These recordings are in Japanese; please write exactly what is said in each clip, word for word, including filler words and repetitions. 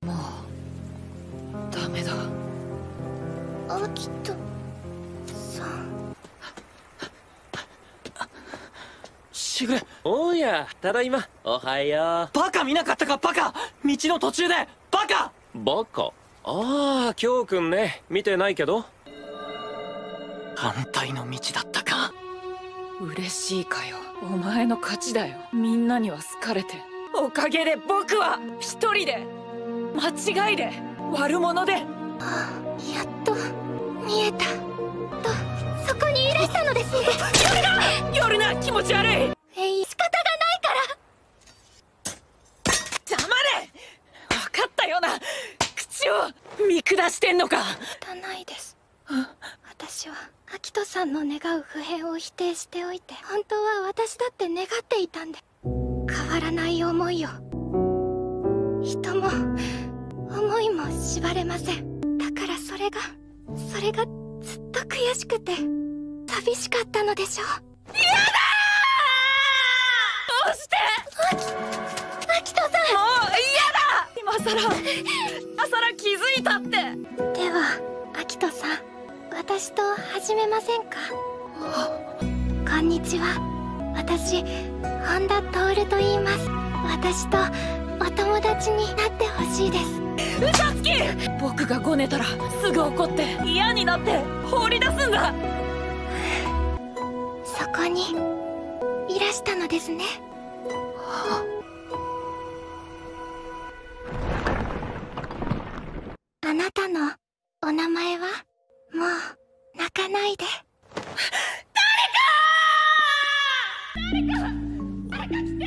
もうダメだ。 アキトさん。 しぐれ。 おや、ただいま。おはよう。 バカ見なかったかバカ。道の途中でバカ。 バカ。ああ、京くんね。見てないけど。 反対の道だったか。 嬉しいかよ。お前の勝ちだよ。みんなには好かれて、おかげで僕は一人で、間違いで、悪者で。 ああ、やっと見えた。と、そこにいらしたのですね。 夜な夜な気持ち悪い。 えい、仕方がないから。 黙れ。分かったよな。口を見下してんのか。 汚いです。私はアキトさんの願う不平を否定しておいて、本当は私だって願っていたんで、変わらない思いを。人も思いも縛れません。だからそれがそれがずっと悔しくて寂しかったのでしょう。 やだー。どうして。 アキアキトさん、もう嫌だ。今さら今さら気づいたって。 ではアキトさん、私と始めませんか。こんにちは、私本田徹と言います。私とお友達になってほしいです。 嘘つき。僕がごねたらすぐ怒って嫌になって放り出すんだ。 そこにいらしたのですね。あなたのお名前は。もう泣かないで。 誰か誰か誰か来て。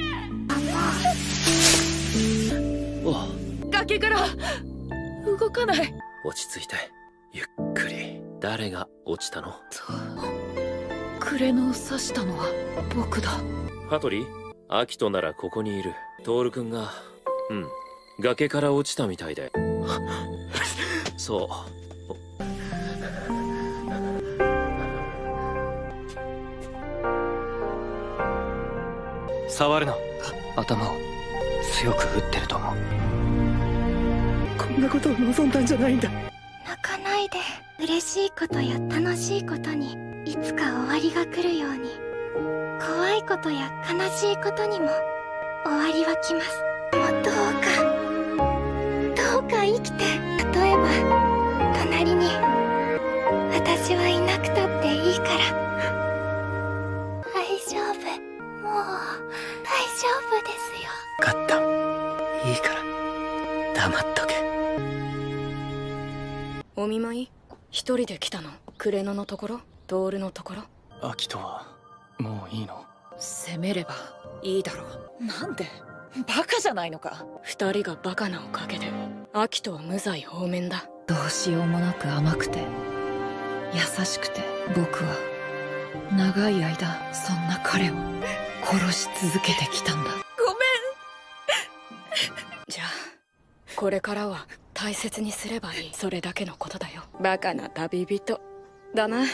おう、 崖から動かない。 落ち着いて。ゆっくり。誰が落ちたの？ クレノを刺したのは僕だ。 羽鳥、アキトならここにいる。トール君が、うん、崖から落ちたみたいで。そう。 触るな。頭を強く打ってると思う。こんなことを望んだんじゃないんだ。 泣かないで。嬉しいことや楽しいことにいつか終わりが来るように、怖いことや悲しいことにも終わりは来ます。もうどうかどうか生きて。例えば隣に私はいなくたっていいから。大丈夫、もう大丈夫ですよ。 分かった。いいから黙っとけ。 お見舞い？一人で来たの？クレノのところ？トールのところ？ アキトはもういいの？ 責めればいいだろう。なんで。バカじゃないのか。 二人がバカなおかげでアキトは無罪放免だ。 どうしようもなく甘くて優しくて、僕は長い間そんな彼を殺し続けてきたんだ。ごめん。 じゃあこれからは大切にすればいい。それだけのことだよ。バカな旅人だな。